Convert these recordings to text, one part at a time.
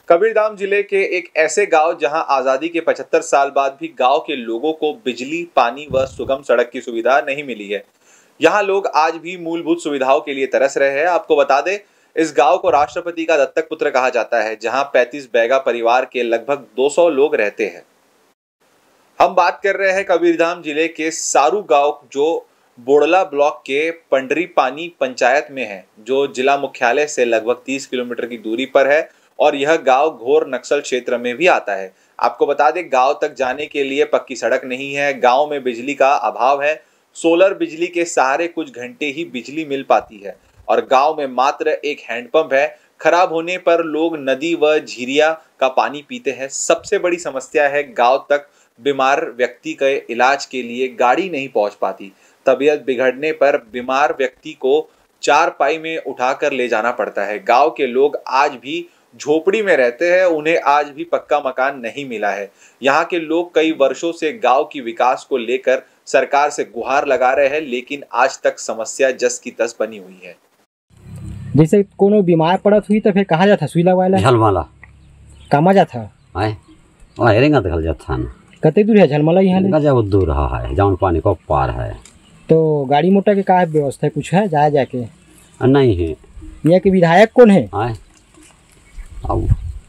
कबीरधाम जिले के एक ऐसे गांव जहां आजादी के 75 साल बाद भी गांव के लोगों को बिजली, पानी व सुगम सड़क की सुविधा नहीं मिली है। यहां लोग आज भी मूलभूत सुविधाओं के लिए तरस रहे हैं। आपको बता दें, इस गांव को राष्ट्रपति का दत्तक पुत्र कहा जाता है, जहां 35 बैगा परिवार के लगभग 200 लोग रहते हैं। हम बात कर रहे हैं कबीरधाम जिले के सारू गांव, जो बोड़ला ब्लॉक के पंडरी पानी पंचायत में है, जो जिला मुख्यालय से लगभग 30 किलोमीटर की दूरी पर है और यह गांव घोर नक्सल क्षेत्र में भी आता है। आपको बता दें, गांव तक जाने के लिए पक्की सड़क नहीं है, गांव में बिजली का अभाव है। सोलर बिजली के सहारे कुछ घंटे ही बिजली मिल पाती है और गांव में मात्र एक हैंडपंप है। खराब होने पर लोग नदी व झीरिया का पानी पीते हैं। सबसे बड़ी समस्या है, गांव तक बीमार व्यक्ति के इलाज के लिए गाड़ी नहीं पहुंच पाती। तबीयत बिगड़ने पर बीमार व्यक्ति को चारपाई में उठाकर ले जाना पड़ता है। गांव के लोग आज भी झोपड़ी में रहते हैं, उन्हें आज भी पक्का मकान नहीं मिला है। यहाँ के लोग कई वर्षों से गांव की विकास को लेकर सरकार से गुहार लगा रहे हैं, लेकिन आज तक समस्या जस की तस बनी हुई है। जैसे कोनो बीमार पड़त हुई तो फिर कहाँ जाता सुई लगवाला झलमाला कामा जाता आए वहाँ हेरेंगा तो जाता है। कते दूर है झलमाला यहाँ ले? जब दूर रहा है, जौन पानी को पार है। तो गाड़ी मोटर के का व्यवस्था है, कुछ है जाए जाके? नहीं है। यहाँ के विधायक कौन है? आए आओ।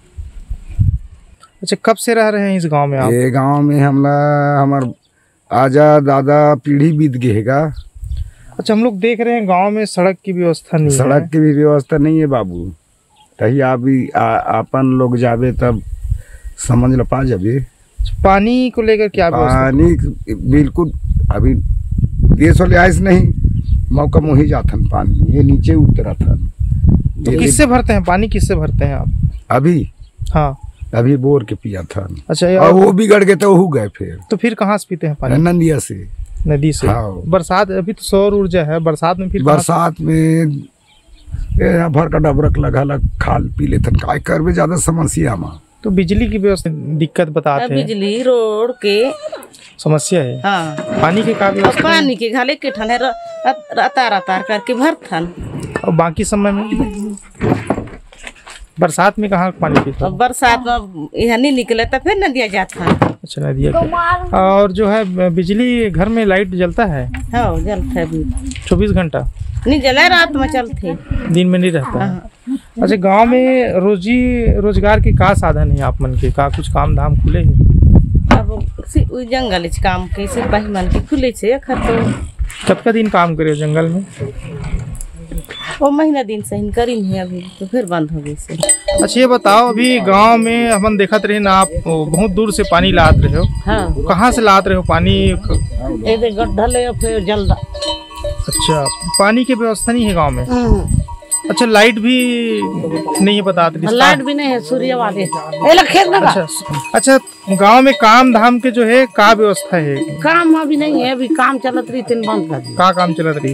अच्छा, कब से रह रहे हैं इस गांव में आप? ये गांव में हमार आजा दादा पीढ़ी बीत गएगा। अच्छा, हम लोग देख रहे हैं गांव में सड़क की व्यवस्था नहीं है। सड़क की भी व्यवस्था नहीं है बाबू। तही आप भी अपन लोग जावे तब समझ ल पा जाबे। पानी को लेकर क्या व्यवस्था? पानी बिल्कुल अभी देश वाले आइस नहीं, मौका मोही जाथन पानी ये नीचे उतरा था। तो किससे भरते हैं पानी, किससे भरते हैं आप? अभी हाँ, अभी बोर के पिया था। अच्छा, और वो बिगड़ गए तो हो गए फिर। तो फिर कहाँ से पीते हैं पानी? नंदिया से, नदी से। हाँ। बरसात अभी तो सौर ऊर्जा है, बरसात में फिर बरसात में भर का डबरक लगा खाल पी लेते काय करबे, ज्यादा समस्या में। तो बिजली की व्यवस्था दिक्कत बताते हैं। बिजली रोड के समस्या है। हाँ। पानी के का व्यवस्था? पानी के घाले के ठन रतार करके भरथन। और बाकी समय में बरसात में कहाँ पानी पीते? बरसात में यहाँ नहीं निकले तो फिर नदिया जाता। अच्छा, नदिया। और जो है बिजली घर में लाइट जलता है? हाँ, जलता है 24 घंटा नहीं जला, रात में चलते, दिन में नहीं रहता है। अच्छा, गांव में रोजगार के का साधन है आप मन के? का कुछ काम धाम खुले हैं? अब जंगल काम के सिपाही मन के खुले छे। कब का दिन काम करे जंगल में? वो महीना दिन से करी नहीं, अभी तो फिर बंद हो गई से। अच्छा, ये बताओ, अभी गांव में हम देखत रहे ना, आप बहुत दूर से पानी लात रहे हो। हाँ। कहाँ से लात रहे हो पानी? गड्ढा ले फिर जल्दा। अच्छा, पानी की व्यवस्था नहीं है गांव में? अच्छा, लाइट भी नहीं है बता रही? लाइट भी नहीं है, सूर्य वाले। अच्छा, गांव में काम धाम के जो है का व्यवस्था है? काम अभी नहीं है, अभी काम चलत रही, तीन बंद कर दी। का काम चलत रही?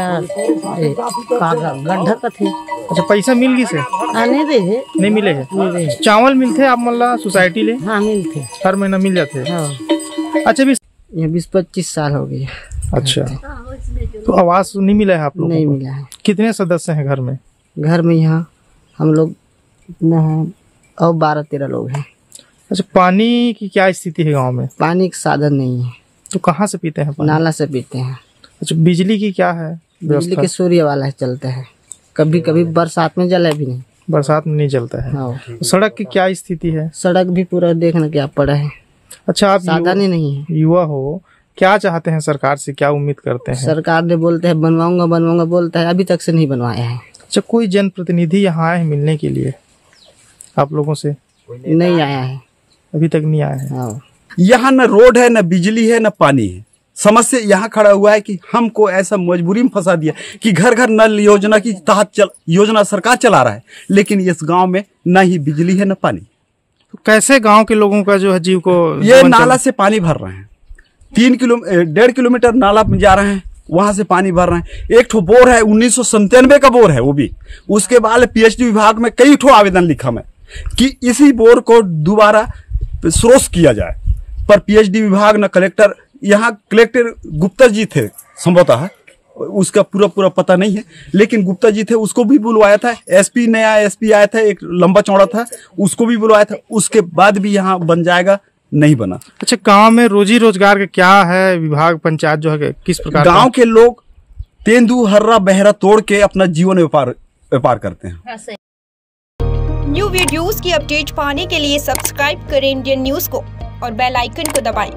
गड्ढा का थे। अच्छा, पैसा मिल गई से? नहीं दे है, नहीं मिले है। चावल मिलते आप मतलब सोसाइटी ले? हाँ, मिलते, हर महीना मिल जाते। हाँ। अच्छा, 20-25 साल हो गए। अच्छा, तो आवास नहीं मिला है आप लोगों को? नहीं मिला है। कितने सदस्य हैं घर में? घर में यहाँ हम लोग कितना है और 12-13 लोग हैं। अच्छा, पानी की क्या स्थिति है गांव में? पानी का साधन नहीं है। तो कहाँ से पीते हैं पानी? नाला से पीते हैं। अच्छा, बिजली की क्या है? बिजली के सूर्य वाला चलता है, कभी कभी बरसात में जले भी नहीं। बरसात में नहीं जलता है। हाँ। सड़क की क्या स्थिति है? सड़क भी पूरा देखना क्या पड़ा है। अच्छा, आप साधन ही नहीं है। युवा हो, क्या चाहते हैं सरकार से, क्या उम्मीद करते हैं? सरकार ने बोलते हैं बनवाऊंगा बोलता है, अभी तक से नहीं बनवाया है। अच्छा, कोई जनप्रतिनिधि यहाँ आए हैं मिलने के लिए आप लोगों से? नहीं आया है, अभी तक नहीं आया है। हाँ। यहाँ न रोड है, न बिजली है, न पानी है। समस्या यहाँ खड़ा हुआ है कि हमको ऐसा मजबूरी में फंसा दिया कि घर घर नल योजना की तहत योजना सरकार चला रहा है, लेकिन इस गांव में न ही बिजली है न पानी। तो कैसे गांव के लोगों का जो है जीव को? ये नाला से पानी भर रहे हैं, 1.5 किलोमीटर नाला में जा रहे हैं, वहां से पानी भर रहे हैं। एक ठो बोर है, 1997 का बोर है, वो भी उसके बाद PhD विभाग में कई ठो आवेदन लिखा मैं कि इसी बोर को दोबारा स्रोत किया जाए, पर PhD विभाग न कलेक्टर, यहाँ कलेक्टर गुप्ता जी थे संभवतः, उसका पूरा पता नहीं है, लेकिन गुप्ता जी थे, उसको भी बुलवाया था। एसपी नया एसपी आया था, एक लंबा चौड़ा था, उसको भी बुलवाया था। उसके बाद भी यहाँ बन जाएगा, नहीं बना। अच्छा, गांव में रोजी रोजगार का क्या है? विभाग पंचायत जो है किस प्रकार? गांव के लोग तेंदू हर्रा बहरा तोड़ के अपना जीवन व्यापार करते हैं। न्यू वीडियोस की अपडेट पाने के लिए सब्सक्राइब करें इंडियन न्यूज को और बेल आइकन को दबाएं।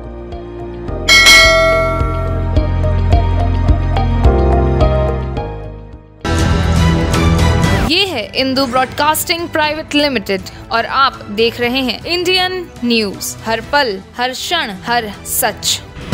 ये है इंदू ब्रॉडकास्टिंग प्राइवेट लिमिटेड और आप देख रहे हैं इंडियन न्यूज, हर पल हर क्षण हर सच।